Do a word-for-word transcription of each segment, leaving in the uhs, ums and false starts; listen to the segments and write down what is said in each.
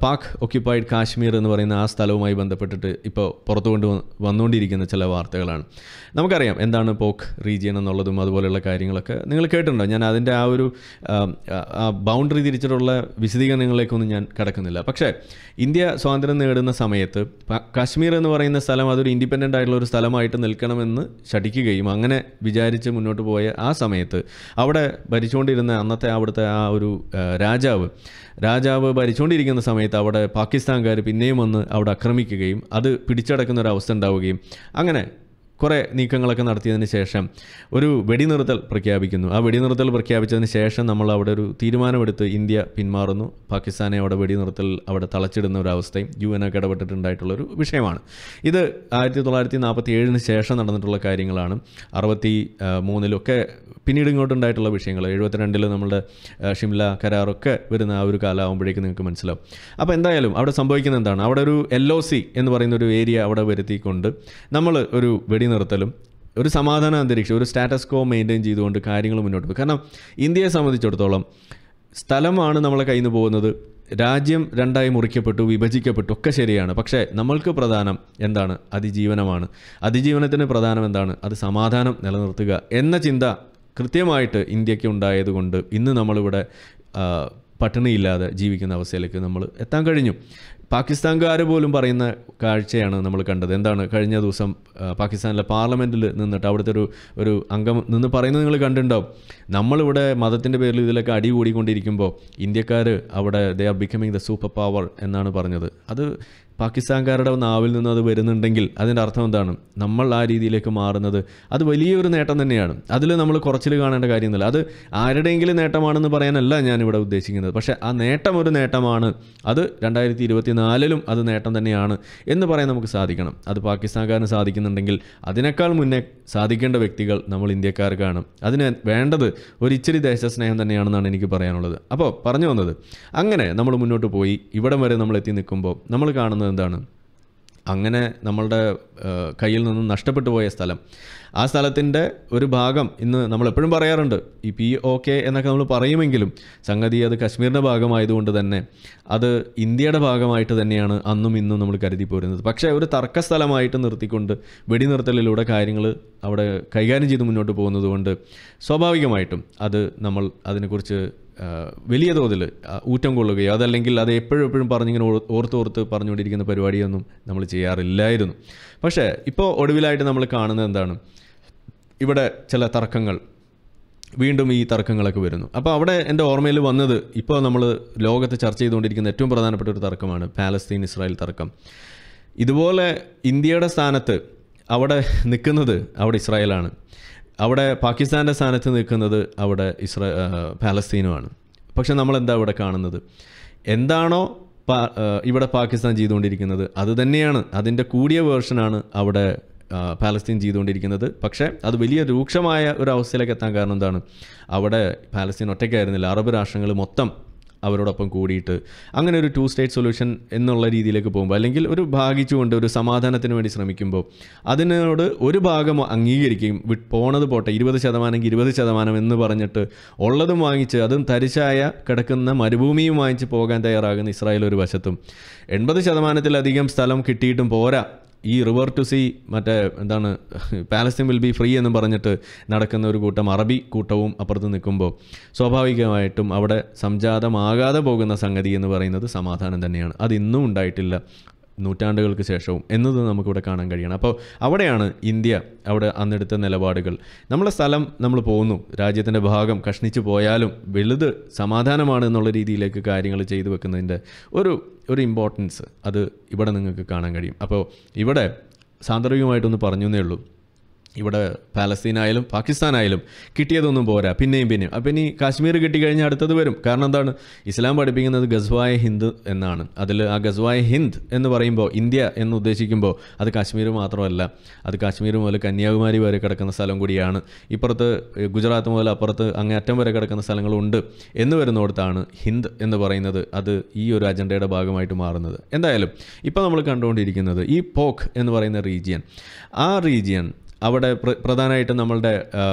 Pak occupied Kashmir എന്ന് പറയുന്ന ആ സ്ഥലവുമായി ബന്ധപ്പെട്ടിട്ട് ഇപ്പോൾ പുറത്തു കൊണ്ട് വന്നുകൊണ്ടിരിക്കുന്ന ചില വാർത്തകളാണ്. നമുക്കറിയാം എന്താണ് പോക് റീജിയൻ എന്നുള്ളതും അതുപോലെയുള്ള കാര്യങ്ങളൊക്കെ നിങ്ങൾ കേട്ടിട്ടുണ്ടോ. ഞാൻ അതിൻ്റെ ആ ഒരു ബൗണ്ടറി തിരിച്ചിട്ടുള്ള വിശദീകരണങ്ങളിലേക്കൊന്നും ഞാൻ കിടക്കുന്നില്ല. പക്ഷേ ഇന്ത്യ സ്വാതന്ത്ര്യം നേടുന്ന സമയത്ത് കാശ്മീർ എന്ന് പറയുന്ന സ്ഥലം അതൊരു ഇൻഡിപെൻഡൻ്റ് ആയിട്ടുള്ള ഒരു സ്ഥലമായിട്ട് നിൽക്കണമെന്ന് ശഠിക്കുകയും അങ്ങനെ വിചാരിച്ച് മുന്നോട്ട് പോയ ആ സമയത്ത് അവിടെ ഭരിച്ചുകൊണ്ടിരുന്ന അന്നത്തെ അവിടുത്തെ ആ ഒരു രാജാവ് രാജാവ് ഭരിച്ചുകൊണ്ടിരിക്കുന്ന സമയത്ത് അവിടെ പാകിസ്ഥാൻകാർ പിന്നെയും വന്ന് അവിടെ ആക്രമിക്കുകയും അത് പിടിച്ചടക്കുന്ന ഒരു അവസ്ഥ ഉണ്ടാവുകയും അങ്ങനെ കുറേ നീക്കങ്ങളൊക്കെ നടത്തിയതിന് ശേഷം ഒരു വെടിനിർത്തൽ പ്രഖ്യാപിക്കുന്നു. ആ വെടിനിർത്തൽ പ്രഖ്യാപിച്ചതിന് ശേഷം നമ്മൾ അവിടെ ഒരു തീരുമാനമെടുത്ത് ഇന്ത്യ പിന്മാറുന്നു. പാകിസ്ഥാനെ അവിടെ വെടിനിർത്തൽ അവിടെ തളച്ചിടുന്ന ഒരു അവസ്ഥയും യു എൻ ഒക്കെ ഇടപെട്ടിട്ടുണ്ടായിട്ടുള്ളൊരു വിഷയമാണ്. ഇത് ആയിരത്തി തൊള്ളായിരത്തി നാൽപ്പത്തി ഏഴിന് ശേഷം നടന്നിട്ടുള്ള കാര്യങ്ങളാണ്. അറുപത്തി മൂന്നിലൊക്കെ പിന്നീട് ഇങ്ങോട്ടുണ്ടായിട്ടുള്ള വിഷയങ്ങൾ എഴുപത്തിരണ്ടിൽ നമ്മളുടെ ഷിംല കരാറൊക്കെ വരുന്ന ആ ഒരു കാലമാകുമ്പോഴേക്കും നിങ്ങൾക്ക് മനസ്സിലാവും. അപ്പോൾ എന്തായാലും അവിടെ സംഭവിക്കുന്നത് എന്താണ്, അവിടെ ഒരു എൽ ഒ സി എന്ന് പറയുന്ന ഒരു ഏരിയ അവിടെ വരുത്തിക്കൊണ്ട് നമ്മൾ ഒരു വെടിനിർത്തലും ഒരു സമാധാന അന്തരീക്ഷം ഒരു സ്റ്റാറ്റസ് കോ മെയിൻറ്റെയിൻ ചെയ്തുകൊണ്ട് കാര്യങ്ങൾ മുന്നോട്ട് പോകും. കാരണം ഇന്ത്യയെ സംബന്ധിച്ചിടത്തോളം സ്ഥലമാണ് നമ്മളെ കയ്യിൽ നിന്ന് പോകുന്നത്. രാജ്യം രണ്ടായി മുറിക്കപ്പെട്ടു, വിഭജിക്കപ്പെട്ടു, ഒക്കെ ശരിയാണ്. പക്ഷേ നമ്മൾക്ക് പ്രധാനം എന്താണ്? അതിജീവനമാണ്. അതിജീവനത്തിന് പ്രധാനം എന്താണ്? അത് സമാധാനം നിലനിർത്തുക എന്ന ചിന്ത കൃത്യമായിട്ട് ഇന്ത്യക്ക് ഉണ്ടായതുകൊണ്ട് ഇന്ന് നമ്മളിവിടെ പട്ടിണിയില്ലാതെ ജീവിക്കുന്ന അവസ്ഥയിലേക്ക് നമ്മൾ എത്താൻ കഴിഞ്ഞു. പാകിസ്ഥാൻകാർ പോലും പറയുന്ന കാഴ്ചയാണ് നമ്മൾ കണ്ടത്. എന്താണ് കഴിഞ്ഞ ദിവസം പാകിസ്ഥാനിലെ പാർലമെൻറ്റിൽ നിന്നിട്ട് അവിടുത്തെ ഒരു ഒരു അംഗം നിന്ന് പറയുന്നത് നിങ്ങൾ കണ്ടിട്ടുണ്ടാവും. നമ്മളിവിടെ മതത്തിൻ്റെ പേരിൽ ഇതിലൊക്കെ അടി കൂടിക്കൊണ്ടിരിക്കുമ്പോൾ ഇന്ത്യക്കാർ അവിടെ they are becoming the super power എന്നാണ് പറഞ്ഞത്. അത് പാകിസ്ഥാൻകാരുടെ നാവിൽ നിന്ന് അത് വരുന്നുണ്ടെങ്കിൽ അതിൻ്റെ അർത്ഥം എന്താണ്? നമ്മൾ ആ രീതിയിലേക്ക് മാറുന്നത് അത് വലിയൊരു നേട്ടം തന്നെയാണ്. അതിൽ നമ്മൾ കുറച്ചിൽ കാണേണ്ട കാര്യമൊന്നുമില്ല. അത് ആരുടെയെങ്കിലും നേട്ടമാണെന്ന് പറയാനല്ല ഞാനിവിടെ ഉദ്ദേശിക്കുന്നത്. പക്ഷേ ആ നേട്ടം ഒരു നേട്ടമാണ്. അത് രണ്ടായിരത്തി ഇരുപത്തി നാലിലും അത് നേട്ടം തന്നെയാണ് എന്ന് പറയാൻ നമുക്ക് സാധിക്കണം. അത് പാകിസ്ഥാൻകാരന് സാധിക്കുന്നുണ്ടെങ്കിൽ അതിനേക്കാൾ മുന്നേ സാധിക്കേണ്ട വ്യക്തികൾ നമ്മൾ ഇന്ത്യക്കാർക്കാണ്. അതിന് വേണ്ടത് ഒരു ഇച്ചിരി ദേശസ്നേഹം തന്നെയാണെന്നാണ് എനിക്ക് പറയാനുള്ളത്. അപ്പോൾ പറഞ്ഞു വന്നത് അങ്ങനെ നമ്മൾ മുന്നോട്ട് പോയി ഇവിടം വരെ നമ്മൾ എത്തി നിൽക്കുമ്പോൾ നമ്മൾ കാണുന്നത് എന്താണ്? അങ്ങനെ നമ്മളുടെ കയ്യിൽ നിന്നും നഷ്ടപ്പെട്ടു പോയ സ്ഥലം, ആ സ്ഥലത്തിൻ്റെ ഒരു ഭാഗം ഇന്ന് നമ്മളെപ്പോഴും പറയാറുണ്ട് ഈ പി ഒ കെ എന്നൊക്കെ നമ്മൾ പറയുമെങ്കിലും സംഗതി അത് കശ്മീരിൻ്റെ ഭാഗമായതുകൊണ്ട് തന്നെ അത് ഇന്ത്യയുടെ ഭാഗമായിട്ട് തന്നെയാണ് അന്നും ഇന്നും നമ്മൾ കരുതി പോരുന്നത്. പക്ഷേ ഒരു തർക്ക സ്ഥലമായിട്ട് നിർത്തിക്കൊണ്ട് വെടിനിർത്തലിലൂടെ കാര്യങ്ങൾ അവിടെ കൈകാര്യം ചെയ്ത് മുന്നോട്ട് പോകുന്നത് കൊണ്ട് സ്വാഭാവികമായിട്ടും അത് നമ്മൾ അതിനെക്കുറിച്ച് വലിയ തോതിൽ ഊറ്റം കൊള്ളുകയോ അതല്ലെങ്കിൽ അത് എപ്പോഴും എപ്പോഴും പറഞ്ഞിങ്ങനെ ഓർത്തോർത്ത് പറഞ്ഞുകൊണ്ടിരിക്കുന്ന പരിപാടിയൊന്നും നമ്മൾ ചെയ്യാറില്ലായിരുന്നു. പക്ഷേ ഇപ്പോൾ ഒടുവിലായിട്ട് നമ്മൾ കാണുന്നത് എന്താണ്? ഇവിടെ ചില തർക്കങ്ങൾ, വീണ്ടും ഈ തർക്കങ്ങളൊക്കെ വരുന്നു. അപ്പോൾ അവിടെ എൻ്റെ ഓർമ്മയിൽ വന്നത് ഇപ്പോൾ നമ്മൾ ലോകത്ത് ചർച്ച ചെയ്തുകൊണ്ടിരിക്കുന്ന ഏറ്റവും പ്രധാനപ്പെട്ട ഒരു തർക്കമാണ് പാലസ്തീൻ ഇസ്രായേൽ തർക്കം. ഇതുപോലെ ഇന്ത്യയുടെ സ്ഥാനത്ത് അവിടെ നിൽക്കുന്നത് അവിടെ ഇസ്രായേലാണ്, അവിടെ പാകിസ്ഥാൻ്റെ സ്ഥാനത്ത് നിൽക്കുന്നത് അവിടെ ഇസ്രാ പാലസ്തീനുമാണ്. പക്ഷെ നമ്മളെന്താ ഇവിടെ കാണുന്നത്? എന്താണോ പാ ഇവിടെ പാകിസ്ഥാൻ ചെയ്തുകൊണ്ടിരിക്കുന്നത് അത് തന്നെയാണ്, അതിൻ്റെ കൂടിയ വേർഷനാണ് അവിടെ പാലസ്തീൻ ചെയ്തുകൊണ്ടിരിക്കുന്നത്. പക്ഷേ അത് വലിയ രൂക്ഷമായ ഒരു അവസ്ഥയിലേക്ക് എത്താൻ കാരണം എന്താണ്? അവിടെ പാലസ്തീൻ ഒറ്റയ്ക്കായിരുന്നില്ല, അറബ് രാഷ്ട്രങ്ങൾ മൊത്തം അവരോടൊപ്പം കൂടിയിട്ട് അങ്ങനെ ഒരു ടു സ്റ്റേറ്റ് സൊല്യൂഷൻ എന്നുള്ള രീതിയിലേക്ക് പോകുമ്പോൾ അല്ലെങ്കിൽ ഒരു ഭാഗിച്ചുകൊണ്ട് ഒരു സമാധാനത്തിന് വേണ്ടി ശ്രമിക്കുമ്പോൾ അതിനോട് ഒരു ഭാഗം അംഗീകരിക്കുകയും വിട്ട് പോണത് പോട്ടെ ഇരുപത് ശതമാനം ഇരുപത് ശതമാനം എന്ന് പറഞ്ഞിട്ട് ഉള്ളതും വാങ്ങിച്ച് അതും തരിശായ കിടക്കുന്ന മരുഭൂമിയും വാങ്ങിച്ച് പോകാൻ തയ്യാറാകുന്ന ഇസ്രായേൽ ഒരു വശത്തും എൺപത് ശതമാനത്തിലധികം സ്ഥലം കിട്ടിയിട്ടും പോരാ ഈ റിവർ ടു സീ മറ്റേ എന്താണ് പാലസ്തീൻ വിൽ ബി ഫ്രീ എന്ന് പറഞ്ഞിട്ട് നടക്കുന്ന ഒരു കൂട്ടം അറബി കൂട്ടവും അപ്പുറത്ത് നിൽക്കുമ്പോൾ സ്വാഭാവികമായിട്ടും അവിടെ സംജാതമാകാതെ പോകുന്ന സംഗതി എന്ന് പറയുന്നത് സമാധാനം തന്നെയാണ്. അത് ഇന്നും ഉണ്ടായിട്ടില്ല നൂറ്റാണ്ടുകൾക്ക് ശേഷവും എന്നത് നമുക്കിവിടെ കാണാൻ കഴിയണം. അപ്പോൾ അവിടെയാണ് ഇന്ത്യ അവിടെ അന്നെടുത്ത നിലപാടുകൾ. നമ്മളെ സ്ഥലം നമ്മൾ പോകുന്നു, രാജ്യത്തിൻ്റെ ഭാഗം കഷ്ണിച്ച് പോയാലും വലുത് സമാധാനമാണ് എന്നുള്ള രീതിയിലേക്ക് കാര്യങ്ങൾ ചെയ്തു വെക്കുന്നതിൻ്റെ ഒരു ഒരു ഇമ്പോർട്ടൻസ് അത് ഇവിടെ നിങ്ങൾക്ക് കാണാൻ കഴിയും. അപ്പോൾ ഇവിടെ സാന്ദർഭികമായിട്ടൊന്ന് പറഞ്ഞു എന്നേ ഉള്ളൂ. ഇവിടെ പാലസ്തീനായാലും പാകിസ്ഥാനായാലും കിട്ടിയതൊന്നും പോരാ, പിന്നെയും പിന്നെയും അപ്പം ഇനി കാശ്മീർ കിട്ടിക്കഴിഞ്ഞാൽ അടുത്തത് വരും. കാരണം എന്താണ്? ഇസ്ലാം പഠിപ്പിക്കുന്നത് ഗസ്വായ ഹിന്ദ് എന്നാണ്. അതിൽ ആ ഗസ്വായ ഹിന്ദ് എന്ന് പറയുമ്പോൾ ഇന്ത്യ എന്ന് ഉദ്ദേശിക്കുമ്പോൾ അത് കാശ്മീർ മാത്രമല്ല, അത് കാശ്മീർ മുതൽ കന്യാകുമാരി വരെ കിടക്കുന്ന സ്ഥലം കൂടിയാണ്. ഇപ്പുറത്ത് ഗുജറാത്ത് മുതൽ അപ്പുറത്ത് അങ്ങേ അറ്റം വരെ കിടക്കുന്ന സ്ഥലങ്ങളുണ്ട് എന്ന് വരുന്നിടത്താണ് ഹിന്ദ് എന്ന് പറയുന്നത് അത് ഈ ഒരു അജണ്ടയുടെ ഭാഗമായിട്ട് മാറുന്നത്. എന്തായാലും ഇപ്പോൾ നമ്മൾ കണ്ടുകൊണ്ടിരിക്കുന്നത് ഈ പോക് എന്ന് പറയുന്ന റീജിയൻ, ആ റീജിയൻ അവിടെ പ്രധാനമായിട്ടും നമ്മളുടെ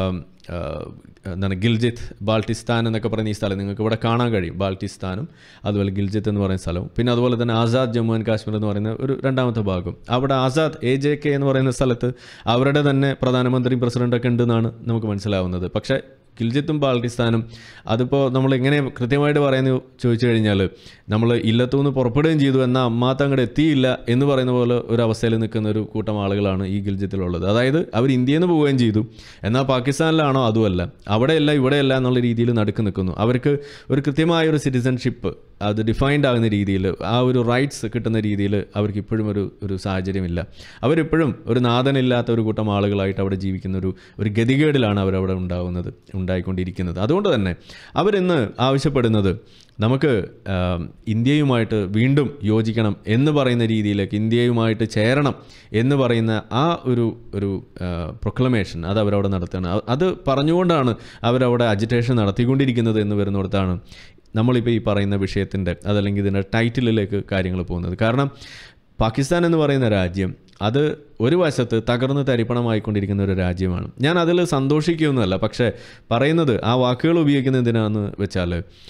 എന്താണ് ഗിൽജിത്ത്, ബാൾട്ടിസ്ഥാൻ എന്നൊക്കെ പറയുന്ന ഈ സ്ഥലം നിങ്ങൾക്ക് ഇവിടെ കാണാൻ കഴിയും. ബാൾട്ടിസ്ഥാനും അതുപോലെ ഗിൽജിത്ത് എന്ന് പറയുന്ന സ്ഥലവും, പിന്നെ അതുപോലെ തന്നെ ആസാദ് ജമ്മു ആൻഡ് കാശ്മീർ എന്ന് പറയുന്ന ഒരു രണ്ടാമത്തെ ഭാഗം. അവിടെ ആസാദ് എ ജെ കെ എന്ന് പറയുന്ന സ്ഥലത്ത് അവരുടെ തന്നെ പ്രധാനമന്ത്രിയും പ്രസിഡൻ്റൊക്കെ ഉണ്ടെന്നാണ് നമുക്ക് മനസ്സിലാവുന്നത്. പക്ഷേ ഗിൽജിത്തും ബാൾട്ടിസ്ഥാനും അതിപ്പോൾ നമ്മൾ എങ്ങനെ കൃത്യമായിട്ട് പറയുന്നത് ചോദിച്ചു കഴിഞ്ഞാൽ, നമ്മൾ ഇല്ലത്തുനിന്ന് പുറപ്പെടുകയും ചെയ്തു എന്നാൽ അമ്മാത്ത അങ്ങോട്ട് എത്തിയില്ല എന്ന് പറയുന്ന പോലെ ഒരു അവസ്ഥയിൽ നിൽക്കുന്ന ഒരു കൂട്ടം ആളുകളാണ് ഈ ഗിൽജിത്തിലുള്ളത്. അതായത് അവർ ഇന്ത്യയിൽ നിന്ന് പോവുകയും ചെയ്തു, എന്നാൽ പാകിസ്ഥാനിലാണോ അതുമല്ല, അവിടെയല്ല ഇവിടെയല്ല എന്നുള്ള രീതിയിൽ നടുക്ക് നിൽക്കുന്നു. അവർക്ക് ഒരു കൃത്യമായ ഒരു സിറ്റിസൺഷിപ്പ് അത് ഡിഫൈൻഡ് ആകുന്ന രീതിയിൽ, ആ ഒരു റൈറ്റ്സ് കിട്ടുന്ന രീതിയിൽ അവർക്ക് ഇപ്പോഴും ഒരു ഒരു സാഹചര്യമില്ല. അവരിപ്പോഴും ഒരു നാഥനില്ലാത്ത ഒരു കൂട്ടം ആളുകളായിട്ട് അവിടെ ജീവിക്കുന്ന ഒരു ഒരു ഗതികേടിലാണ് അവരവിടെ ഉണ്ടാകുന്നത് ഉണ്ടായിക്കൊണ്ടിരിക്കുന്നത്. അതുകൊണ്ട് തന്നെ അവരിന്ന് ആവശ്യപ്പെടുന്നത് നമുക്ക് ഇന്ത്യയുമായിട്ട് വീണ്ടും യോജിക്കണം എന്ന് പറയുന്ന രീതിയിലേക്ക്, ഇന്ത്യയുമായിട്ട് ചേരണം എന്ന് പറയുന്ന ആ ഒരു ഒരു പ്രൊക്ലമേഷൻ അത് അവരവിടെ നടത്തുകയാണ്. അത് പറഞ്ഞുകൊണ്ടാണ് അവരവിടെ അജിറ്റേഷൻ നടത്തിക്കൊണ്ടിരിക്കുന്നത് എന്ന് വരുന്നിടത്താണ് നമ്മളിപ്പോൾ ഈ പറയുന്ന വിഷയത്തിൻ്റെ അതല്ലെങ്കിൽ ഇതിൻ്റെ ടൈറ്റിലിലേക്ക് കാര്യങ്ങൾ പോകുന്നത്. കാരണം പാകിസ്ഥാൻ എന്ന് പറയുന്ന രാജ്യം അത് ഒരു വശത്ത് തകർന്ന് തരിപ്പണമായിക്കൊണ്ടിരിക്കുന്ന ഒരു രാജ്യമാണ്. ഞാൻ അതിൽ സന്തോഷിക്കുകയൊന്നുമല്ല, പക്ഷേ പറയുന്നത് ആ വാക്കുകൾ ഉപയോഗിക്കുന്നത് എന്തിനാണെന്ന് വെച്ചാൽ,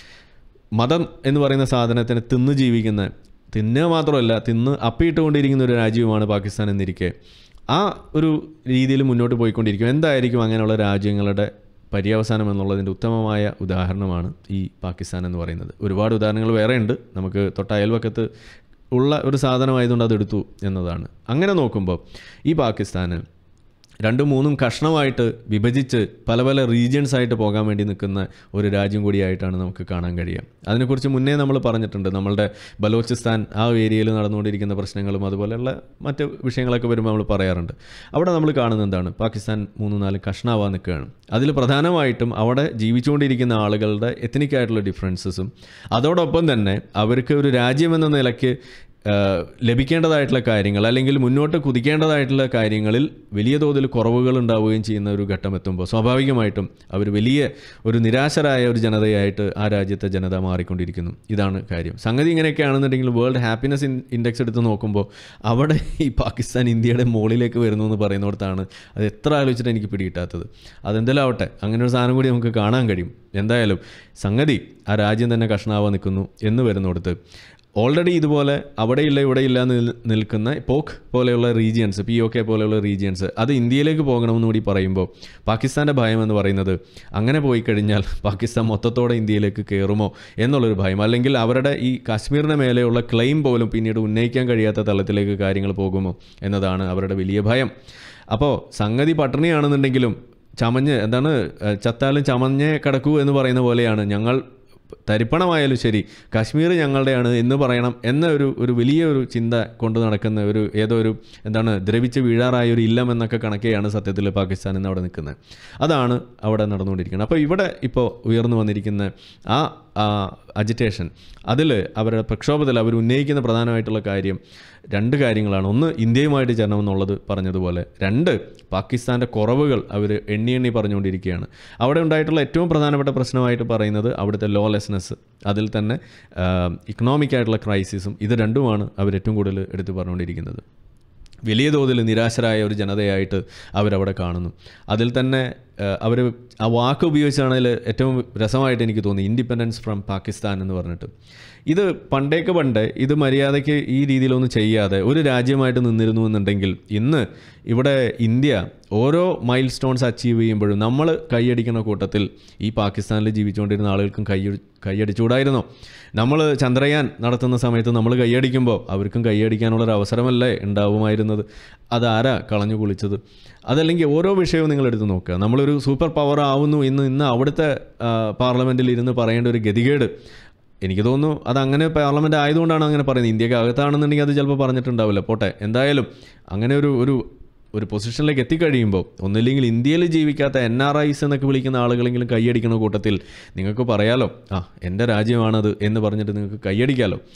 മതം എന്ന് പറയുന്ന സാധനത്തിന് തിന്ന് ജീവിക്കുന്ന, തിന്നുക മാത്രമല്ല തിന്ന് അപ്പിയിട്ടുകൊണ്ടിരിക്കുന്ന ഒരു രാജ്യവുമാണ് പാകിസ്ഥാൻ എന്നിരിക്കെ ആ ഒരു രീതിയിൽ മുന്നോട്ട് പോയിക്കൊണ്ടിരിക്കും. എന്തായിരിക്കും അങ്ങനെയുള്ള രാജ്യങ്ങളുടെ പര്യവസാനം എന്നുള്ളതിൻ്റെ ഉത്തമമായ ഉദാഹരണമാണ് ഈ പാകിസ്ഥാൻ എന്ന് പറയുന്നത്. ഒരുപാട് ഉദാഹരണങ്ങൾ വേറെ ഉണ്ട്, നമുക്ക് തൊട്ട അയൽവക്കത്ത് ഉള്ള ഒരു സാധനമായതുകൊണ്ട് അതെടുത്തു എന്നതാണ്. അങ്ങനെ നോക്കുമ്പോൾ ഈ പാകിസ്ഥാന് രണ്ടും മൂന്നും കഷ്ണമായിട്ട് വിഭജിച്ച് പല പല റീജിയൻസ് ആയിട്ട് പോകാൻ വേണ്ടി നിൽക്കുന്ന ഒരു രാജ്യം കൂടിയായിട്ടാണ് നമുക്ക് കാണാൻ കഴിയുക. അതിനെക്കുറിച്ച് മുന്നേ നമ്മൾ പറഞ്ഞിട്ടുണ്ട്. നമ്മളുടെ ബലോചിസ്ഥാൻ ആ ഏരിയയിൽ നടന്നുകൊണ്ടിരിക്കുന്ന പ്രശ്നങ്ങളും അതുപോലെയുള്ള മറ്റ് വിഷയങ്ങളൊക്കെ വരുമ്പോൾ നമ്മൾ പറയാറുണ്ട്. അവിടെ നമ്മൾ കാണുന്നത് എന്താണ്, പാകിസ്ഥാൻ മൂന്ന് നാല് കഷ്ണാവാൻ നിൽക്കുകയാണ്. അതിൽ പ്രധാനമായിട്ടും അവിടെ ജീവിച്ചുകൊണ്ടിരിക്കുന്ന ആളുകളുടെ എത്നിക്കായിട്ടുള്ള ഡിഫറൻസസും അതോടൊപ്പം തന്നെ അവർക്ക് ഒരു രാജ്യമെന്ന നിലയ്ക്ക് ലഭിക്കേണ്ടതായിട്ടുള്ള കാര്യങ്ങൾ അല്ലെങ്കിൽ മുന്നോട്ട് കുതിക്കേണ്ടതായിട്ടുള്ള കാര്യങ്ങളിൽ വലിയ തോതിൽ കുറവുകൾ ഉണ്ടാവുകയും ചെയ്യുന്ന ഒരു ഘട്ടം എത്തുമ്പോൾ സ്വാഭാവികമായിട്ടും അവർ വലിയ ഒരു നിരാശരായ ഒരു ജനതയായിട്ട് ആ രാജ്യത്തെ ജനത മാറിക്കൊണ്ടിരിക്കുന്നു. ഇതാണ് കാര്യം. സംഗതി ഇങ്ങനെയൊക്കെയാണെന്നുണ്ടെങ്കിൽ വേൾഡ് ഹാപ്പിനെസ് ഇൻഡെക്സ് എടുത്ത് നോക്കുമ്പോൾ അവിടെ ഈ പാകിസ്ഥാൻ ഇന്ത്യയുടെ മുകളിലേക്ക് വരുന്നു എന്ന് പറയുന്നിടത്താണ് അത് എത്ര ആലോചിച്ചിട്ട് എനിക്ക് പിടികിട്ടാത്തത്. അതെന്തെല്ലാം ആവട്ടെ, അങ്ങനെ ഒരു സാധനം കൂടി നമുക്ക് കാണാൻ കഴിയും. എന്തായാലും സംഗതി ആ രാജ്യം തന്നെ കഷ്ണാവാൻ നിൽക്കുന്നു എന്ന് വരുന്നിടത്ത് ഓൾറെഡി ഇതുപോലെ അവിടെയില്ല ഇവിടെയില്ല നിൽക്കുന്ന പോക്ക് പോലെയുള്ള റീജിയൻസ്, പി ഒ കെ പോലെയുള്ള റീജിയൻസ് അത് ഇന്ത്യയിലേക്ക് പോകണമെന്ന് കൂടി പറയുമ്പോൾ പാകിസ്ഥാൻ്റെ ഭയം എന്ന് പറയുന്നത് അങ്ങനെ പോയി കഴിഞ്ഞാൽ പാകിസ്ഥാൻ മൊത്തത്തോടെ ഇന്ത്യയിലേക്ക് കയറുമോ എന്നുള്ളൊരു ഭയം, അല്ലെങ്കിൽ അവരുടെ ഈ കാശ്മീരിന് മേലെയുള്ള ക്ലെയിം പോലും പിന്നീട് ഉന്നയിക്കാൻ കഴിയാത്ത തലത്തിലേക്ക് കാര്യങ്ങൾ പോകുമോ എന്നതാണ് അവരുടെ വലിയ ഭയം. അപ്പോൾ സംഗതി പട്ടിണിയാണെന്നുണ്ടെങ്കിലും ചമഞ്ഞ് എന്താണ് ചത്താലും ചമഞ്ഞേ കിടക്കൂ എന്ന് പറയുന്ന പോലെയാണ്. ഞങ്ങൾ തരിപ്പണമായാലും ശരി കാശ്മീർ ഞങ്ങളുടെയാണ് എന്ന് പറയണം എന്ന ഒരു ഒരു വലിയ ഒരു ചിന്ത കൊണ്ട് നടക്കുന്ന ഒരു ഏതോ ഒരു എന്താണ് ദ്രവിച്ച് വീഴാറായ ഒരു ഇല്ലം എന്നൊക്കെ കണക്കെയാണ് സത്യത്തിൽ പാകിസ്ഥാൻ എന്ന് അവിടെ നിൽക്കുന്നത്. അതാണ് അവിടെ നടന്നുകൊണ്ടിരിക്കുന്നത്. അപ്പോൾ ഇവിടെ ഇപ്പോൾ ഉയർന്നു വന്നിരിക്കുന്ന ആ അജിറ്റേഷൻ, അതിൽ അവരുടെ പ്രക്ഷോഭത്തിൽ അവർ ഉന്നയിക്കുന്ന പ്രധാനമായിട്ടുള്ള കാര്യം രണ്ട് കാര്യങ്ങളാണ്. ഒന്ന്, ഇന്ത്യയുമായിട്ട് ചേരണമെന്നുള്ളത് പറഞ്ഞതുപോലെ, രണ്ട്, പാകിസ്ഥാൻ്റെ കുറവുകൾ അവർ എണ്ണി എണ്ണി പറഞ്ഞുകൊണ്ടിരിക്കുകയാണ്. അവിടെ ഉണ്ടായിട്ടുള്ള ഏറ്റവും പ്രധാനപ്പെട്ട പ്രശ്നമായിട്ട് പറയുന്നത് അവിടുത്തെ ലോലെസ്നെസ്, അതിൽ തന്നെ ഇക്കണോമിക്കായിട്ടുള്ള ക്രൈസിസും, ഇത് രണ്ടുമാണ് അവർ ഏറ്റവും കൂടുതൽ എടുത്തു പറഞ്ഞുകൊണ്ടിരിക്കുന്നത്. വലിയ തോതിൽ നിരാശരായ ഒരു ജനതയായിട്ട് അവരവിടെ കാണുന്നു. അതിൽ തന്നെ അവർ ആ വാക്ക് ഉപയോഗിച്ചാണെങ്കിൽ ഏറ്റവും രസമായിട്ട് എനിക്ക് തോന്നി, ഇൻഡിപെൻഡൻസ് ഫ്രം പാകിസ്ഥാൻ എന്ന് പറഞ്ഞിട്ട്. ഇത് പണ്ടേക്ക് പണ്ട് ഇത് മര്യാദയ്ക്ക് ഈ രീതിയിലൊന്നും ചെയ്യാതെ ഒരു രാജ്യമായിട്ട് നിന്നിരുന്നു എന്നുണ്ടെങ്കിൽ ഇന്ന് ഇവിടെ ഇന്ത്യ ഓരോ മൈൽ സ്റ്റോൺസ് അച്ചീവ് ചെയ്യുമ്പോഴും നമ്മൾ കൈയടിക്കുന്ന കൂട്ടത്തിൽ ഈ പാകിസ്ഥാനിൽ ജീവിച്ചുകൊണ്ടിരുന്ന ആളുകൾക്കും കൈ കൈയടിച്ചുകൂടായിരുന്നോ? നമ്മൾ ചന്ദ്രയാൻ നടത്തുന്ന സമയത്ത് നമ്മൾ കൈയടിക്കുമ്പോൾ അവർക്കും കൈയടിക്കാനുള്ളൊരു അവസരമല്ലേ ഉണ്ടാവുമായിരുന്നത്? അതാരാ കളഞ്ഞു കുളിച്ചത്? അതല്ലെങ്കിൽ ഓരോ വിഷയവും നിങ്ങൾ എടുത്ത് നോക്കുക. നമ്മളൊരു സൂപ്പർ പവർ ആവുന്നു ഇന്ന് ഇന്ന് അവിടുത്തെ പാർലമെൻറ്റിൽ ഇരുന്ന് പറയേണ്ട ഒരു ഗതികേട് എനിക്ക് തോന്നുന്നു അതങ്ങനെ പാർലമെൻറ്റ് ആയതുകൊണ്ടാണ് അങ്ങനെ പറയുന്നത്. ഇന്ത്യക്ക് അകത്താണെന്നുണ്ടെങ്കിൽ അത് ചിലപ്പോൾ പറഞ്ഞിട്ടുണ്ടാവില്ല, പോട്ടെ. എന്തായാലും അങ്ങനെ ഒരു ഒരു ഒരു പൊസിഷനിലേക്ക് എത്തിക്കഴിയുമ്പോൾ ഒന്നില്ലെങ്കിൽ ഇന്ത്യയിൽ ജീവിക്കാത്ത എൻ ആർ ഐസ് എന്നൊക്കെ വിളിക്കുന്ന ആളുകളെങ്കിലും കൈയടിക്കുന്ന കൂട്ടത്തിൽ നിങ്ങൾക്ക് പറയാലോ, ആ എൻ്റെ രാജ്യമാണത് എന്ന് പറഞ്ഞിട്ട് നിങ്ങൾക്ക് കൈയടിക്കാമല്ലോ.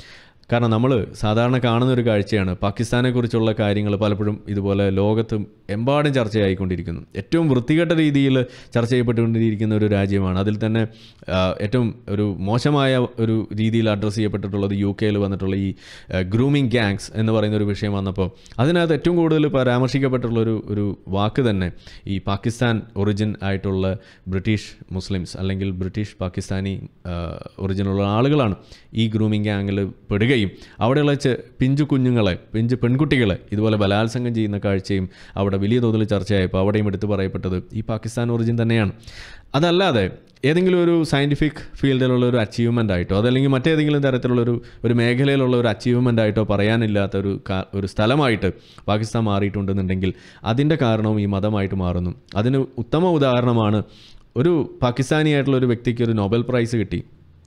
കാരണം നമ്മൾ സാധാരണ കാണുന്നൊരു കാഴ്ചയാണ് പാകിസ്ഥാനെക്കുറിച്ചുള്ള കാര്യങ്ങൾ പലപ്പോഴും ഇതുപോലെ ലോകത്തും എമ്പാടും ചർച്ചയായിക്കൊണ്ടിരിക്കുന്നു. ഏറ്റവും വൃത്തികെട്ട രീതിയിൽ ചർച്ച ചെയ്യപ്പെട്ടുകൊണ്ടിരിക്കുന്ന ഒരു രാജ്യമാണ്. അതിൽ തന്നെ ഏറ്റവും ഒരു മോശമായ ഒരു രീതിയിൽ അഡ്രസ്സ് ചെയ്യപ്പെട്ടിട്ടുള്ളത് യു കെയിൽ വന്നിട്ടുള്ള ഈ ഗ്രൂമിങ് ഗാങ്സ് എന്ന് പറയുന്ന ഒരു വിഷയം വന്നപ്പോൾ അതിനകത്ത് ഏറ്റവും കൂടുതൽ പരാമർശിക്കപ്പെട്ടുള്ളൊരു ഒരു വാക്ക് തന്നെ ഈ പാകിസ്ഥാൻ ഒറിജിൻ ആയിട്ടുള്ള ബ്രിട്ടീഷ് മുസ്ലിംസ് അല്ലെങ്കിൽ ബ്രിട്ടീഷ് പാകിസ്ഥാനി ഒറിജിനുള്ള ആളുകളാണ് ഈ ഗ്രൂമിങ് ഗാങ്ങിൽ പെടുകയും അവിടെയുള്ള പിഞ്ചു കുഞ്ഞുങ്ങളെ പിഞ്ചു പെൺകുട്ടികളെ ഇതുപോലെ ബലാത്സംഗം ചെയ്യുന്ന കാഴ്ചയും അവിടെ വലിയ തോതിൽ ചർച്ചയായപ്പോൾ അവിടെയും എടുത്തു പറയപ്പെട്ടത് ഈ പാകിസ്ഥാൻ ഒറിജിൻ തന്നെയാണ്. അതല്ലാതെ ഏതെങ്കിലും ഒരു സയൻറ്റിഫിക് ഫീൽഡിലുള്ള ഒരു അച്ചീവ്മെൻ്റ് ആയിട്ടോ അതല്ലെങ്കിൽ മറ്റേതെങ്കിലും തരത്തിലുള്ളൊരു ഒരു മേഖലയിലുള്ള ഒരു അച്ചീവ്മെൻ്റ് ആയിട്ടോ പറയാനില്ലാത്ത ഒരു ഒരു സ്ഥലമായിട്ട് പാകിസ്ഥാൻ മാറിയിട്ടുണ്ടെന്നുണ്ടെങ്കിൽ അതിൻ്റെ കാരണവും ഈ മതമായിട്ട് മാറുന്നു. അതിന് ഉത്തമ ഉദാഹരണമാണ് ഒരു പാകിസ്ഥാനിയായിട്ടുള്ള ഒരു വ്യക്തിക്ക് ഒരു നോബൽ പ്രൈസ് കിട്ടി.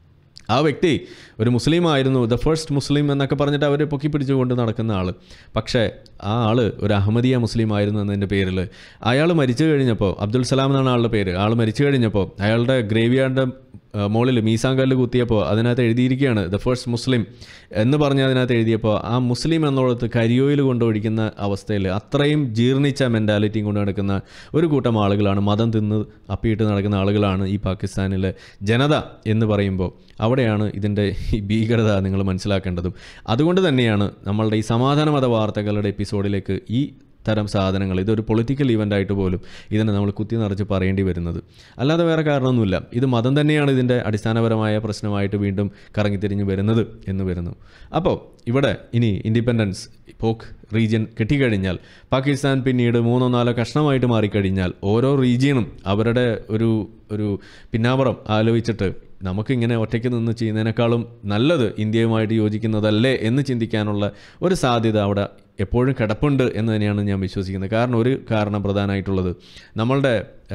ആ വ്യക്തി ഒരു മുസ്ലിം ആയിരുന്നു, ദ ഫസ്റ്റ് മുസ്ലിം എന്നൊക്കെ പറഞ്ഞിട്ട് അവർ പൊക്കി പിടിച്ചുകൊണ്ട് നടക്കുന്ന ആൾ. പക്ഷേ ആ ആൾ ഒരു അഹമ്മദിയ മുസ്ലിം ആയിരുന്നു എന്നതിൻ്റെ പേരിൽ അയാൾ മരിച്ചു കഴിഞ്ഞപ്പോൾ, അബ്ദുൽ സലാം എന്നാണ് ആളുടെ പേര്, ആൾ മരിച്ചു കഴിഞ്ഞപ്പോൾ അയാളുടെ ഗ്രേവിയാർഡിൻ്റെ മുകളിൽ മീസാങ്കല്ല് കുത്തിയപ്പോൾ അതിനകത്ത് എഴുതിയിരിക്കുകയാണ് ദ ഫസ്റ്റ് മുസ്ലിം എന്ന് പറഞ്ഞ് അതിനകത്ത് എഴുതിയപ്പോൾ ആ മുസ്ലിം എന്നുള്ളത് കരിയോയിൽ കൊണ്ടൊഴിക്കുന്ന അവസ്ഥയിൽ അത്രയും ജീർണിച്ച മെൻറ്റാലിറ്റിയും കൊണ്ട് നടക്കുന്ന ഒരു കൂട്ടം ആളുകളാണ്, മതം തിന്ന് അപ്പിയിട്ട് നടക്കുന്ന ആളുകളാണ് ഈ പാകിസ്ഥാനിലെ ജനത എന്ന് പറയുമ്പോൾ അവിടെയാണ് ഇതിൻ്റെ ഈ ഭീകരത നിങ്ങൾ മനസ്സിലാക്കേണ്ടതും. അതുകൊണ്ട് തന്നെയാണ് നമ്മളുടെ ഈ സമാധാനമത വാർത്തകളുടെ എപ്പിസോഡിലേക്ക് ഈ തരം സാധനങ്ങൾ ഇതൊരു പൊളിറ്റിക്കൽ ഇവൻ്റായിട്ട് പോലും ഇതിനെ നമ്മൾ കുത്തി നിറച്ച് പറയേണ്ടി വരുന്നത്. അല്ലാതെ വേറെ കാരണമൊന്നുമില്ല. ഇത് മതം തന്നെയാണ് ഇതിൻ്റെ അടിസ്ഥാനപരമായ പ്രശ്നമായിട്ട് വീണ്ടും കറങ്ങിത്തിരിഞ്ഞ് വരുന്നത് എന്ന് വരുന്നു. അപ്പോൾ ഇവിടെ ഇനി ഇൻഡിപെൻഡൻസ് പോക്ക് റീജിയൻ കിട്ടിക്കഴിഞ്ഞാൽ പാകിസ്ഥാൻ പിന്നീട് മൂന്നോ നാലോ കഷ്ണമായിട്ട് മാറിക്കഴിഞ്ഞാൽ ഓരോ റീജിയനും അവരുടെ ഒരു ഒരു പിന്നാമ്പുറം ആലോചിച്ചിട്ട് നമുക്കിങ്ങനെ ഒറ്റയ്ക്ക് നിന്ന് ചെയ്യുന്നതിനേക്കാളും നല്ലത് ഇന്ത്യയുമായിട്ട് യോജിക്കുന്നതല്ലേ എന്ന് ചിന്തിക്കാനുള്ള ഒരു സാധ്യത അവിടെ എപ്പോഴും കിടപ്പുണ്ട് എന്ന് തന്നെയാണ് ഞാൻ വിശ്വസിക്കുന്നത്. കാരണം ഒരു കാരണം പ്രധാനമായിട്ടുള്ളത് നമ്മളുടെ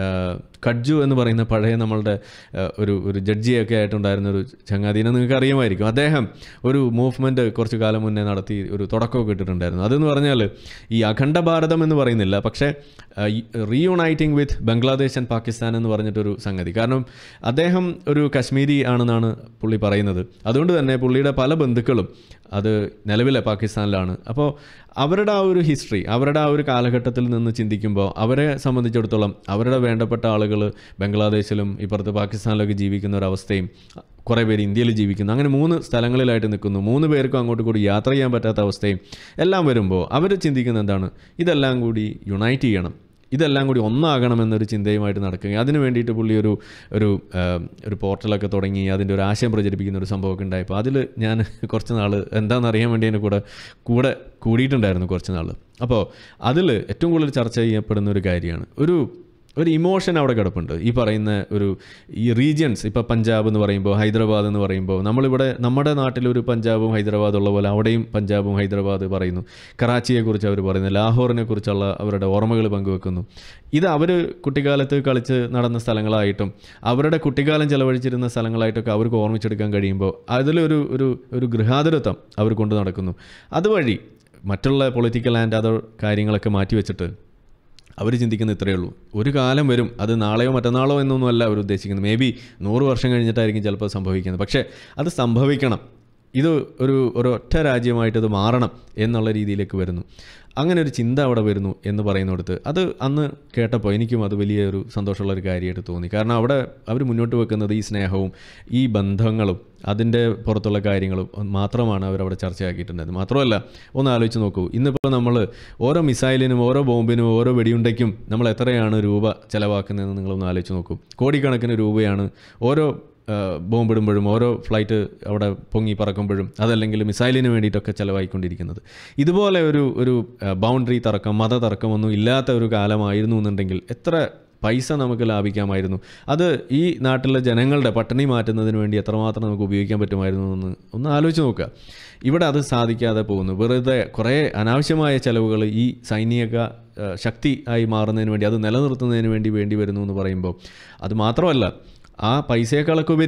കഡ്ജു എന്ന് പറയുന്ന പഴയ നമ്മളുടെ ഒരു ഒരു ജഡ്ജിയൊക്കെ ആയിട്ടുണ്ടായിരുന്ന ഒരു ചങ്ങാതിനെ നിങ്ങൾക്ക് അറിയുമായിരിക്കും. അദ്ദേഹം ഒരു മൂവ്മെൻറ്റ് കുറച്ച് കാലം മുന്നേ നടത്തി ഒരു തുടക്കമൊക്കെ ഇട്ടിട്ടുണ്ടായിരുന്നു. അതെന്ന് പറഞ്ഞാൽ ഈ അഖണ്ഡ ഭാരതം എന്ന് പറയുന്നില്ല, പക്ഷേ reuniting with Bangladesh and Pakistan എന്ന് പറഞ്ഞിട്ടൊരു സംഗതി. കാരണം അദ്ദേഹം ഒരു കശ്മീരി ആണെന്നാണ് പുള്ളി പറയുന്നത്. അതുകൊണ്ട് തന്നെ പുള്ളിയുടെ പല ബന്ധുക്കളും അത് നിലവിലെ പാകിസ്ഥാനിലാണ്. അപ്പോൾ അവരുടെ ആ ഒരു ഹിസ്റ്ററി, അവരുടെ ആ ഒരു കാലഘട്ടത്തിൽ നിന്ന് ചിന്തിക്കുമ്പോൾ അവരെ സംബന്ധിച്ചിടത്തോളം അവരുടെ വേണ്ടപ്പെട്ട ആളുകൾ ബംഗ്ലാദേശിലും ഇപ്പുറത്ത് പാകിസ്ഥാനിലൊക്കെ ജീവിക്കുന്ന ഒരവസ്ഥയും കുറേ പേര് ഇന്ത്യയിൽ ജീവിക്കുന്നു. അങ്ങനെ മൂന്ന് സ്ഥലങ്ങളിലായിട്ട് നിൽക്കുന്നു. മൂന്ന് പേർക്കും അങ്ങോട്ട് കൂടി യാത്ര ചെയ്യാൻ പറ്റാത്ത അവസ്ഥയും എല്ലാം വരുമ്പോൾ അവർ ചിന്തിക്കുന്നത് എന്താണ്, ഇതെല്ലാം കൂടി യുണൈറ്റ് ചെയ്യണം, ഇതെല്ലാം കൂടി ഒന്നാകണമെന്നൊരു ചിന്തയുമായിട്ട് നടക്കുകയും അതിന് വേണ്ടിയിട്ട് പുള്ളി ഒരു ഒരു ഒരു പോർട്ടലൊക്കെ തുടങ്ങി അതിൻ്റെ ഒരു ആശയം പ്രചരിപ്പിക്കുന്ന ഒരു സംഭവമൊക്കെ ഉണ്ടായപ്പോൾ അതിൽ ഞാൻ കുറച്ച് നാൾ എന്താണെന്നറിയാൻ വേണ്ടി അതിന് കൂടെ കൂടെ കൂടിയിട്ടുണ്ടായിരുന്നു കുറച്ച് നാൾ. അപ്പോൾ അതിൽ ഏറ്റവും കൂടുതൽ ചർച്ച ചെയ്യപ്പെടുന്ന ഒരു കാര്യമാണ് ഒരു ഒരു ഇമോഷൻ അവിടെ കിടപ്പുണ്ട്. ഈ പറയുന്ന ഒരു ഈ റീജിയൻസ്, ഇപ്പോൾ പഞ്ചാബ് എന്ന് പറയുമ്പോൾ ഹൈദരാബാദ് എന്ന് പറയുമ്പോൾ നമ്മളിവിടെ നമ്മുടെ നാട്ടിലൊരു പഞ്ചാബും ഹൈദരാബാദും ഉള്ള പോലെ അവിടെയും പഞ്ചാബും ഹൈദരാബാദ് പറയുന്നു. കറാച്ചിയെക്കുറിച്ച് അവർ പറയുന്നു, ലാഹോറിനെ കുറിച്ചുള്ള അവരുടെ ഓർമ്മകൾ പങ്കുവെക്കുന്നു. ഇത് അവർ കുട്ടിക്കാലത്ത് കളിച്ച് നടന്ന സ്ഥലങ്ങളായിട്ടും അവരുടെ കുട്ടിക്കാലം ചെലവഴിച്ചിരുന്ന സ്ഥലങ്ങളായിട്ടൊക്കെ അവർക്ക് ഓർമ്മിച്ചെടുക്കാൻ കഴിയുമ്പോൾ അതിലൊരു ഒരു ഒരു ഗൃഹാതുരത്വം അവർ കൊണ്ട് നടക്കുന്നു. അതുവഴി മറ്റുള്ള പൊളിറ്റിക്കൽ ആൻഡ് അതർ കാര്യങ്ങളൊക്കെ മാറ്റിവെച്ചിട്ട് അവർ ചിന്തിക്കുന്നത് ഇത്രയേ ഉള്ളൂ, ഒരു കാലം വരും, അത് നാളെയോ മറ്റന്നാളോ എന്നൊന്നുമല്ല അവർ ഉദ്ദേശിക്കുന്നത്, മേ ബി നൂറ് വർഷം കഴിഞ്ഞിട്ടായിരിക്കും ചിലപ്പോൾ സംഭവിക്കുന്നത്. പക്ഷേ അത് സംഭവിക്കണം, ഇത് ഒരു ഒരു ഒറ്റ രാജ്യമായിട്ട് ഇത് മാറണം എന്നുള്ള രീതിയിലേക്ക് വരുന്നു. അങ്ങനെ ഒരു ചിന്ത അവിടെ വരുന്നു എന്ന് പറയുന്നിടത്ത് അത് അന്ന് കേട്ടപ്പോൾ എനിക്കും അത് വലിയൊരു സന്തോഷമുള്ളൊരു കാര്യമായിട്ട് തോന്നി. കാരണം അവിടെ അവർ മുന്നോട്ട് വെക്കുന്നത് ഈ സ്നേഹവും ഈ ബന്ധങ്ങളും അതിൻ്റെ പുറത്തുള്ള കാര്യങ്ങളും മാത്രമാണ് അവരവിടെ ചർച്ചയാക്കിയിട്ടുണ്ടായത്. മാത്രമല്ല ഒന്ന് ആലോചിച്ച് നോക്കൂ, ഇന്നിപ്പോൾ നമ്മൾ ഓരോ മിസൈലിനും ഓരോ ബോംബിനും ഓരോ വെടിയുണ്ടയ്ക്കും നമ്മൾ എത്രയാണ് രൂപ ചിലവാക്കുന്നതെന്ന് നിങ്ങളൊന്ന് ആലോചിച്ച് നോക്കൂ. കോടിക്കണക്കിന് രൂപയാണ് ഓരോ ബോംബിടുമ്പോഴും ഓരോ ഫ്ലൈറ്റ് അവിടെ പൊങ്ങി പറക്കുമ്പോഴും അതല്ലെങ്കിൽ മിസൈലിന് വേണ്ടിയിട്ടൊക്കെ ചിലവായിക്കൊണ്ടിരിക്കുന്നത്. ഇതുപോലെ ഒരു ഒരു ബൗണ്ടറി തർക്കം, മത തർക്കമൊന്നും ഇല്ലാത്ത ഒരു കാലമായിരുന്നു എന്നുണ്ടെങ്കിൽ എത്ര പൈസ നമുക്ക് ലാഭിക്കാമായിരുന്നു. അത് ഈ നാട്ടിലെ ജനങ്ങളുടെ പട്ടിണി മാറ്റുന്നതിന് വേണ്ടി എത്രമാത്രം നമുക്ക് ഉപയോഗിക്കാൻ പറ്റുമായിരുന്നു എന്ന് ഒന്ന് ആലോചിച്ച് നോക്കുക. ഇവിടെ അത് സാധിക്കാതെ പോകുന്നു. വെറുതെ കുറേ അനാവശ്യമായ ചിലവുകൾ ഈ സൈനിക ശക്തി ആയി മാറുന്നതിന് വേണ്ടി, അത് നിലനിർത്തുന്നതിന് വേണ്ടി വേണ്ടി വരുന്നു എന്ന് പറയുമ്പോൾ അത് മാത്രമല്ല, ആ പൈസയേക്കാളൊക്കെ ഉപരി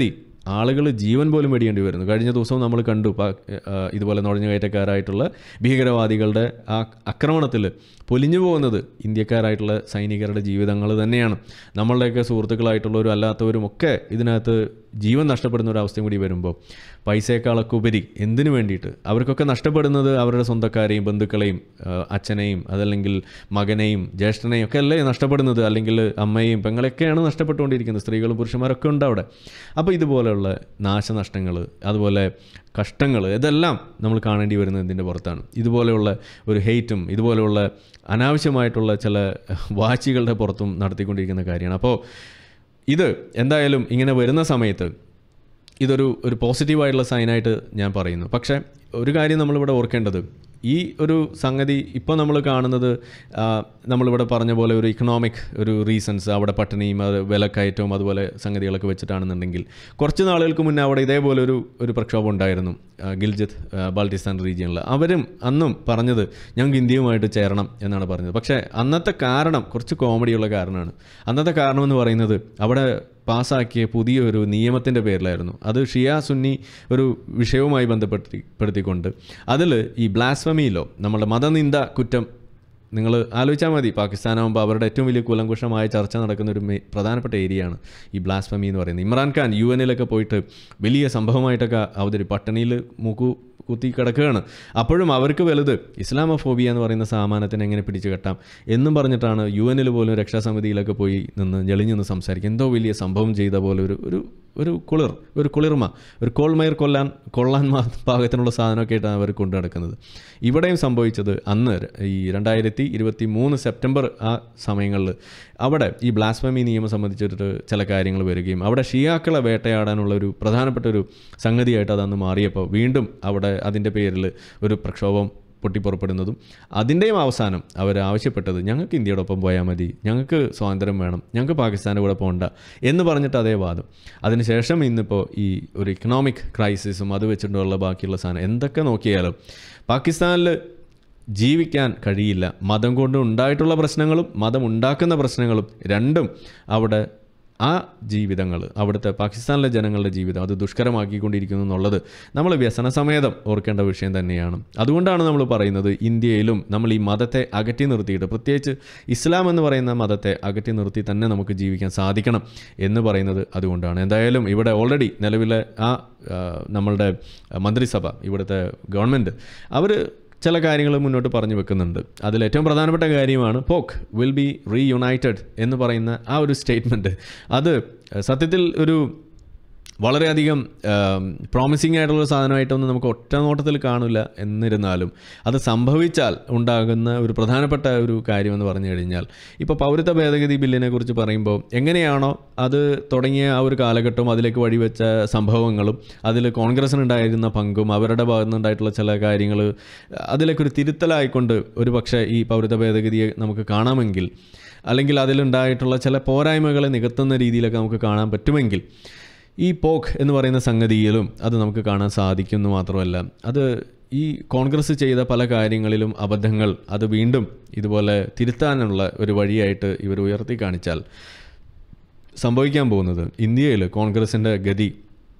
ആളുകൾ ജീവൻ പോലും വെടിയേണ്ടി വരുന്നു. കഴിഞ്ഞ ദിവസവും നമ്മൾ കണ്ടു ഇതുപോലെ നുഴഞ്ഞുകയറ്റക്കാരായിട്ടുള്ള ഭീകരവാദികളുടെ ആ ആക്രമണത്തിൽ പൊലിഞ്ഞു പോകുന്നത് ഇന്ത്യക്കാരായിട്ടുള്ള സൈനികരുടെ ജീവിതങ്ങൾ തന്നെയാണ്. നമ്മളുടെയൊക്കെ സുഹൃത്തുക്കളായിട്ടുള്ളവരും അല്ലാത്തവരും ഒക്കെ ഇതിനകത്ത് ജീവൻ നഷ്ടപ്പെടുന്ന ഒരു അവസ്ഥയും കൂടി വരുമ്പോൾ പൈസയേക്കാളൊക്കെ ഉപരി എന്തിനു വേണ്ടിയിട്ട് അവർക്കൊക്കെ നഷ്ടപ്പെടുന്നത് അവരുടെ സ്വന്തക്കാരെയും ബന്ധുക്കളെയും അച്ഛനെയും അതല്ലെങ്കിൽ മകനെയും ജ്യേഷ്ഠനെയും ഒക്കെ അല്ലേ നഷ്ടപ്പെടുന്നത്, അല്ലെങ്കിൽ അമ്മയെയും പെങ്ങളെയൊക്കെയാണ് നഷ്ടപ്പെട്ടുകൊണ്ടിരിക്കുന്നത്. സ്ത്രീകളും പുരുഷന്മാരൊക്കെ ഉണ്ട് അവിടെ. അപ്പോൾ ഇതുപോലെയുള്ള നാശനഷ്ടങ്ങൾ അതുപോലെ കഷ്ടങ്ങൾ ഇതെല്ലാം നമ്മൾ കാണേണ്ടി വരുന്നത് ഇതിൻ്റെ പുറത്താണ്. ഇതുപോലെയുള്ള ഒരു ഹെയ്റ്റും ഇതുപോലെയുള്ള അനാവശ്യമായിട്ടുള്ള ചില വാശികളുടെ പുറത്തും നടത്തിക്കൊണ്ടിരിക്കുന്ന കാര്യമാണ്. അപ്പോൾ ഇത് എന്തായാലും ഇങ്ങനെ വരുന്ന സമയത്ത് ഇതൊരു ഒരു പോസിറ്റീവായിട്ടുള്ള സൈനായിട്ട് ഞാൻ പറയുന്നു. പക്ഷേ ഒരു കാര്യം നമ്മളിവിടെ ഓർക്കേണ്ടത്, ഈ ഒരു സംഗതി ഇപ്പോൾ നമ്മൾ കാണുന്നത് നമ്മളിവിടെ പറഞ്ഞ പോലെ ഒരു ഇക്കണോമിക് ഒരു റീസൺസ്, അവിടെ പട്ടിണിയും അത് വിലക്കയറ്റവും അതുപോലെ സംഗതികളൊക്കെ വെച്ചിട്ടാണെന്നുണ്ടെങ്കിൽ കുറച്ച് നാളുകൾക്ക് മുന്നേ അവിടെ ഇതേപോലെ ഒരു ഒരു പ്രക്ഷോഭം ഉണ്ടായിരുന്നു ഗിൽജിത്ത് ബാൾട്ടിസ്ഥാൻ റീജിയനിൽ. അവരും അന്നും പറഞ്ഞത് ഞങ്ങൾക്ക് ഇന്ത്യയുമായിട്ട് ചേരണം എന്നാണ് പറഞ്ഞത്. പക്ഷേ അന്നത്തെ കാരണം കുറച്ച് കോമഡിയുള്ള കാരണമാണ്. അന്നത്തെ കാരണം എന്ന് പറയുന്നത് അവിടെ പാസ്സാക്കിയ പുതിയൊരു നിയമത്തിൻ്റെ പേരിലായിരുന്നു. അത് ഷിയ സുന്നി ഒരു വിഷയവുമായി ബന്ധപ്പെടുത്തിക്കൊണ്ട് അതിൽ ഈ ബ്ലാസ്ഫമി ലോ, നമ്മുടെ മതനിന്ദ കുറ്റം, നിങ്ങൾ ആലോചിച്ചാൽ മതി. പാകിസ്ഥാനാകുമ്പോൾ അവരുടെ ഏറ്റവും വലിയ കുലങ്കുഷമായ ചർച്ച നടക്കുന്ന ഒരു പ്രധാനപ്പെട്ട ഏരിയയാണ് ഈ ബ്ലാസ്ഫമി എന്ന് പറയുന്നത്. ഇമ്രാൻഖാൻ യു എനിലൊക്കെ പോയിട്ട് വലിയ സംഭവമായിട്ടൊക്കെ അവതരി പട്ടിണിയിൽ മൂക്കു കുത്തി കിടക്കുകയാണ്. അപ്പോഴും അവർക്ക് വലുത് ഇസ്ലാമോഫോബിയ എന്ന് പറയുന്ന സാമാനത്തിനെ എങ്ങനെ പിടിച്ചു കെട്ടാം എന്നും പറഞ്ഞിട്ടാണ് യു എനിൽ പോലും രക്ഷാസമിതിയിലൊക്കെ പോയി നിന്ന് ഞെളിഞ്ഞെന്ന് സംസാരിക്കും. എന്തോ വലിയ സംഭവം ചെയ്ത പോലെ ഒരു ഒരു ഒരു കുളിർ ഒരു കുളിർമ ഒരു കോൾമയർ കൊല്ലാൻ കൊള്ളാൻ പാകത്തിനുള്ള സാധനമൊക്കെ ആയിട്ടാണ് അവർ കൊണ്ടു നടക്കുന്നത്. ഇവിടെയും സംഭവിച്ചത് അന്ന് ഈ രണ്ടായിരത്തി ഇരുപത്തി മൂന്ന് സെപ്റ്റംബർ ആ സമയങ്ങളിൽ അവിടെ ഈ ബ്ലാസ്ഫമി നിയമം സംബന്ധിച്ചിട്ട് ചില കാര്യങ്ങൾ വരികയും അവിടെ ഷിയാക്കളെ വേട്ടയാടാനുള്ള ഒരു പ്രധാനപ്പെട്ട ഒരു സംഗതിയായിട്ട് അതന്ന് മാറിയപ്പോൾ വീണ്ടും അവിടെ അതിൻ്റെ പേരിൽ ഒരു പ്രക്ഷോഭം പൊട്ടിപ്പുറപ്പെടുന്നതും അതിൻ്റെയും അവസാനം അവർ ആവശ്യപ്പെട്ടത് ഞങ്ങൾക്ക് ഇന്ത്യയോടൊപ്പം പോയാൽ മതി, ഞങ്ങൾക്ക് സ്വാതന്ത്ര്യം വേണം, ഞങ്ങൾക്ക് പാകിസ്ഥാൻ്റെ കൂടെ പോകണ്ട എന്ന് പറഞ്ഞിട്ട് അതേ വാദം. അതിനുശേഷം ഇന്നിപ്പോൾ ഈ ഒരു ഇക്കണോമിക് ക്രൈസിസും അത് വെച്ചിട്ടുള്ള ബാക്കിയുള്ള സാധനം എന്തൊക്കെ നോക്കിയാലും പാകിസ്ഥാനിൽ ജീവിക്കാൻ കഴിയില്ല. മതം കൊണ്ട് ഉണ്ടായിട്ടുള്ള പ്രശ്നങ്ങളും മതം ഉണ്ടാക്കുന്ന പ്രശ്നങ്ങളും രണ്ടും അവിടെ ആ ജീവിതങ്ങൾ അവിടുത്തെ പാകിസ്ഥാനിലെ ജനങ്ങളുടെ ജീവിതം അത് ദുഷ്കരമാക്കിക്കൊണ്ടിരിക്കുന്നു എന്നുള്ളത് നമ്മൾ വ്യസനസമേതം ഓർക്കേണ്ട വിഷയം തന്നെയാണ്. അതുകൊണ്ടാണ് നമ്മൾ പറയുന്നത് ഇന്ത്യയിലും നമ്മൾ ഈ മതത്തെ അകറ്റി നിർത്തിയിട്ട്, പ്രത്യേകിച്ച് ഇസ്ലാം എന്ന് പറയുന്ന മതത്തെ അകറ്റി നിർത്തി തന്നെ നമുക്ക് ജീവിക്കാൻ സാധിക്കണം എന്ന് പറയുന്നത് അതുകൊണ്ടാണ്. എന്തായാലും ഇവിടെ ഓൾറെഡി നിലവിലെ ആ നമ്മളുടെ മന്ത്രിസഭ, ഇവിടുത്തെ ഗവൺമെൻറ് അവർ ചില കാര്യങ്ങൾ മുന്നോട്ട് പറഞ്ഞു വെക്കുന്നുണ്ട്. അതിൽ ഏറ്റവും പ്രധാനപ്പെട്ട കാര്യമാണ് പോക്ക് വിൽ ബി റീയുണൈറ്റഡ് എന്ന് പറയുന്ന ആ ഒരു സ്റ്റേറ്റ്മെൻറ്റ്. അത് സത്യത്തിൽ ഒരു വളരെയധികം പ്രോമിസിംഗ് ആയിട്ടുള്ള സാധനമായിട്ടൊന്നും നമുക്ക് ഒറ്റ നോട്ടത്തിൽ കാണില്ല. എന്നിരുന്നാലും അത് സംഭവിച്ചാൽ ഉണ്ടാകുന്ന ഒരു പ്രധാനപ്പെട്ട ഒരു കാര്യമെന്ന് പറഞ്ഞു കഴിഞ്ഞാൽ, ഇപ്പോൾ പൗരത്വ ഭേദഗതി ബില്ലിനെ കുറിച്ച് പറയുമ്പോൾ എങ്ങനെയാണോ അത് തുടങ്ങിയ ആ ഒരു കാലഘട്ടവും അതിലേക്ക് വഴിവെച്ച സംഭവങ്ങളും അതിൽ കോൺഗ്രസിനുണ്ടായിരുന്ന പങ്കും അവരുടെ ഭാഗത്തു നിന്നുണ്ടായിട്ടുള്ള ചില കാര്യങ്ങൾ അതിലേക്കൊരു തിരുത്തലായിക്കൊണ്ട് ഒരു പക്ഷേ ഈ പൗരത്വ ഭേദഗതിയെ നമുക്ക് കാണാമെങ്കിൽ, അല്ലെങ്കിൽ അതിലുണ്ടായിട്ടുള്ള ചില പോരായ്മകളെ നികത്തുന്ന രീതിയിലൊക്കെ നമുക്ക് കാണാൻ പറ്റുമെങ്കിൽ ഈ പോക്ക് എന്ന് പറയുന്ന സംഗതിയിലും അത് നമുക്ക് കാണാൻ സാധിക്കുമെന്ന് മാത്രമല്ല, അത് ഈ കോൺഗ്രസ് ചെയ്ത പല കാര്യങ്ങളിലും അബദ്ധങ്ങൾ അത് വീണ്ടും ഇതുപോലെ തിരുത്താനുള്ള ഒരു വഴിയായിട്ട് ഇവർ ഉയർത്തി കാണിച്ചാൽ സംഭവിക്കാൻ പോകുന്നത് ഇന്ത്യയിൽ കോൺഗ്രസിൻ്റെ ഗതി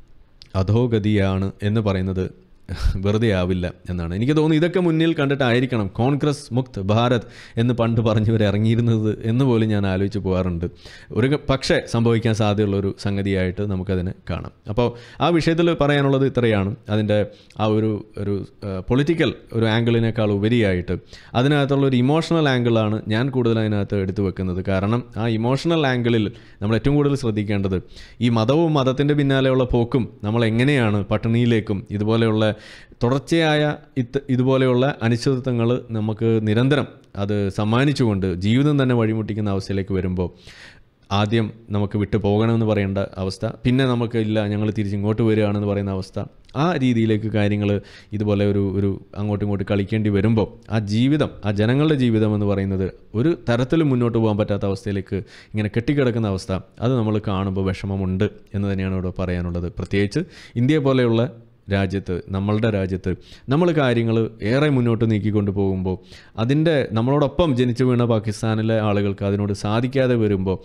അധോഗതിയാണ് എന്ന് പറയുന്നത് വെറുതെ ആവില്ല എന്നാണ് എനിക്ക് തോന്നുന്നത്. ഇതൊക്കെ മുന്നിൽ കണ്ടിട്ടായിരിക്കണം കോൺഗ്രസ് മുക്ത് ഭാരത് എന്ന് പണ്ട് പറഞ്ഞവർ ഇറങ്ങിയിരുന്നത് എന്ന് പോലും ഞാൻ ആലോചിച്ച് പോകാറുണ്ട്. ഒരു പക്ഷേ സംഭവിക്കാൻ സാധ്യതയുള്ളൊരു സംഗതിയായിട്ട് നമുക്കതിനെ കാണാം. അപ്പോൾ ആ വിഷയത്തിൽ പറയാനുള്ളത് ഇത്രയാണ്. അതിൻ്റെ ആ ഒരു ഒരു പൊളിറ്റിക്കൽ ഒരു ആംഗിളിനേക്കാൾ ഉപരിയായിട്ട് അതിനകത്തുള്ള ഒരു ഇമോഷണൽ ആംഗിളാണ് ഞാൻ കൂടുതൽ അതിനകത്ത് എടുത്തു വെക്കുന്നത്. കാരണം ആ ഇമോഷണൽ ആംഗിളിൽ നമ്മൾ ഏറ്റവും കൂടുതൽ ശ്രദ്ധിക്കേണ്ടത് ഈ മതവും മതത്തിൻ്റെ പിന്നാലെയുള്ള പോക്കും നമ്മൾ എങ്ങനെയാണ് പട്ടിണിയിലേക്കും ഇതുപോലെയുള്ള തുടർച്ചയായ ഇത് ഇതുപോലെയുള്ള അനിശ്ചിതത്വങ്ങൾ നമുക്ക് നിരന്തരം അത് സമ്മാനിച്ചുകൊണ്ട് ജീവിതം തന്നെ വഴിമുട്ടിക്കുന്ന അവസ്ഥയിലേക്ക് വരുമ്പോൾ ആദ്യം നമുക്ക് വിട്ടു പോകണമെന്ന് പറയേണ്ട അവസ്ഥ, പിന്നെ നമുക്ക് ഇല്ല ഞങ്ങൾ തിരിച്ചിങ്ങോട്ട് വരികയാണെന്ന് പറയുന്ന അവസ്ഥ, ആ രീതിയിലേക്ക് കാര്യങ്ങൾ ഇതുപോലെ ഒരു ഒരു അങ്ങോട്ടും ഇങ്ങോട്ട് കളിക്കേണ്ടി വരുമ്പോൾ ആ ജീവിതം ആ ജനങ്ങളുടെ ജീവിതം എന്ന് പറയുന്നത് ഒരു തരത്തിലും മുന്നോട്ട് പോകാൻ പറ്റാത്ത അവസ്ഥയിലേക്ക് ഇങ്ങനെ കെട്ടിക്കിടക്കുന്ന അവസ്ഥ അത് നമ്മൾ കാണുമ്പോൾ വിഷമമുണ്ട് എന്ന് തന്നെയാണ് ഇവിടെ പറയാനുള്ളത്. പ്രത്യേകിച്ച് ഇന്ത്യയെ പോലെയുള്ള രാജ്യത്ത്, നമ്മളുടെ രാജ്യത്ത് നമ്മൾ കാര്യങ്ങൾ ഏറെ മുന്നോട്ട് നീക്കിക്കൊണ്ട് പോകുമ്പോൾ അതിൻ്റെ നമ്മളോടൊപ്പം ജനിച്ചു വീണ പാകിസ്ഥാനിലെ ആളുകൾക്ക് അതിനോട് സാധിക്കാതെ വരുമ്പോൾ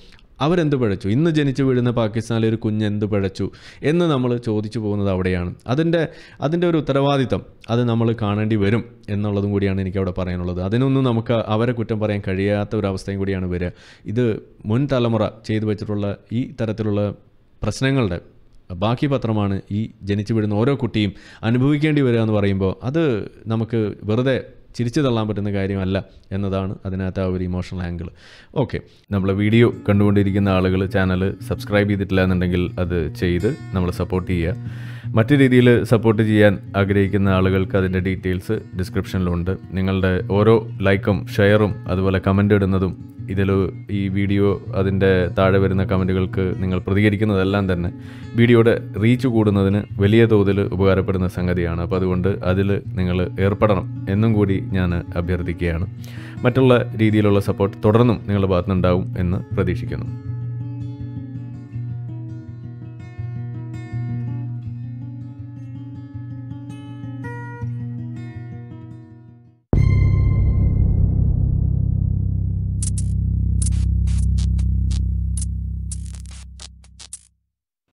അവരെന്ത് പിഴച്ചു, ഇന്ന് ജനിച്ചു വീഴുന്ന പാകിസ്ഥാനിലെ ഒരു കുഞ്ഞ് എന്ത് പിഴച്ചു എന്ന് നമ്മൾ ചോദിച്ചു പോകുന്നത് അവിടെയാണ്. അതിൻ്റെ അതിൻ്റെ ഒരു ഉത്തരവാദിത്തം അത് നമ്മൾ കാണേണ്ടി വരും എന്നുള്ളതും കൂടിയാണ് എനിക്കവിടെ പറയാനുള്ളത്. അതിനൊന്നും നമുക്ക് അവരെ കുറ്റം പറയാൻ കഴിയാത്ത ഒരു അവസ്ഥയും കൂടിയാണ് വരിക. ഇത് മുൻ തലമുറ ചെയ്തു വെച്ചിട്ടുള്ള ഈ തരത്തിലുള്ള പ്രശ്നങ്ങളുടെ ബാക്കി പത്രമാണ് ഈ ജനിച്ചു വീഴുന്ന ഓരോ കുട്ടിയും അനുഭവിക്കേണ്ടി വരിക എന്ന് പറയുമ്പോൾ അത് നമുക്ക് വെറുതെ ചിരിച്ചു തള്ളാൻ പറ്റുന്ന കാര്യമല്ല എന്നതാണ് അതിനകത്ത് ആ ഒരു ഇമോഷണൽ ആംഗിൾ. ഓക്കെ, നമ്മളെ വീഡിയോ കണ്ടുകൊണ്ടിരിക്കുന്ന ആളുകൾ ചാനൽ സബ്സ്ക്രൈബ് ചെയ്തിട്ടില്ല എന്നുണ്ടെങ്കിൽ അത് ചെയ്ത് നമ്മൾ സപ്പോർട്ട് ചെയ്യുക. മറ്റു രീതിയിൽ സപ്പോർട്ട് ചെയ്യാൻ ആഗ്രഹിക്കുന്ന ആളുകൾക്ക് അതിൻ്റെ ഡീറ്റെയിൽസ് ഡിസ്ക്രിപ്ഷനിലുണ്ട്. നിങ്ങളുടെ ഓരോ ലൈക്കും ഷെയറും അതുപോലെ കമൻ്റ് ഇടുന്നതും ഇതിൽ ഈ വീഡിയോ അതിൻ്റെ താഴെ വരുന്ന കമൻറ്റുകൾക്ക് നിങ്ങൾ പ്രതികരിക്കുന്നതെല്ലാം തന്നെ വീഡിയോയുടെ റീച്ച് കൂടുന്നതിന് വലിയ തോതിൽ ഉപകാരപ്പെടുന്ന സംഗതിയാണ്. അപ്പോൾ അതുകൊണ്ട് അതിൽ നിങ്ങൾ ഏർപ്പെടണം എന്നും കൂടി ഞാൻ അഭ്യർത്ഥിക്കുകയാണ്. മറ്റുള്ള രീതിയിലുള്ള സപ്പോർട്ട് തുടർന്നും നിങ്ങളുടെ ഭാഗത്തുനിന്നുണ്ടാവും എന്ന് പ്രതീക്ഷിക്കുന്നു.